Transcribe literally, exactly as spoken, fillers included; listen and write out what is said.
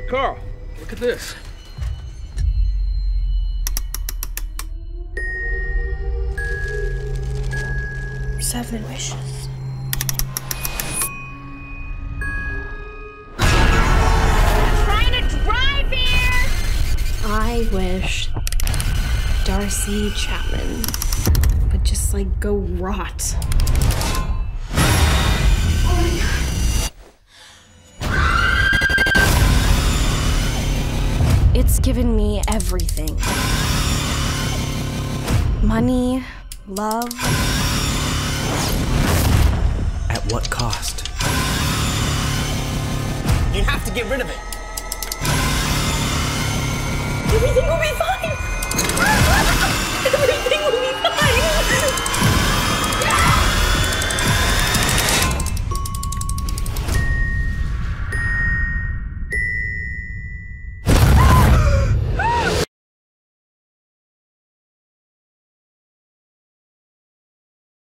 Carl, look at this. Seven wishes. I'm trying to drive here! I wish Darcy Chapman would just, like, go rot. Oh my God. It's given me everything. Money, love. At what cost? You have to get rid of it. Everything will be fine.